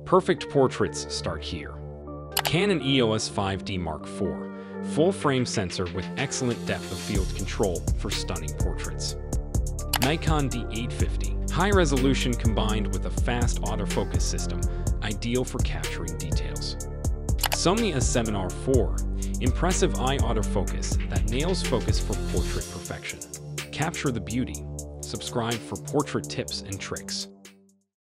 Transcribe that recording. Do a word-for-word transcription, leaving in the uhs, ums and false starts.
Perfect portraits start here. Canon E O S five D Mark four, full-frame sensor with excellent depth of field control for stunning portraits. Nikon D eight fifty, high resolution combined with a fast autofocus system, ideal for capturing details. Sony A seven R four, impressive eye autofocus that nails focus for portrait perfection. Capture the beauty. Subscribe for portrait tips and tricks.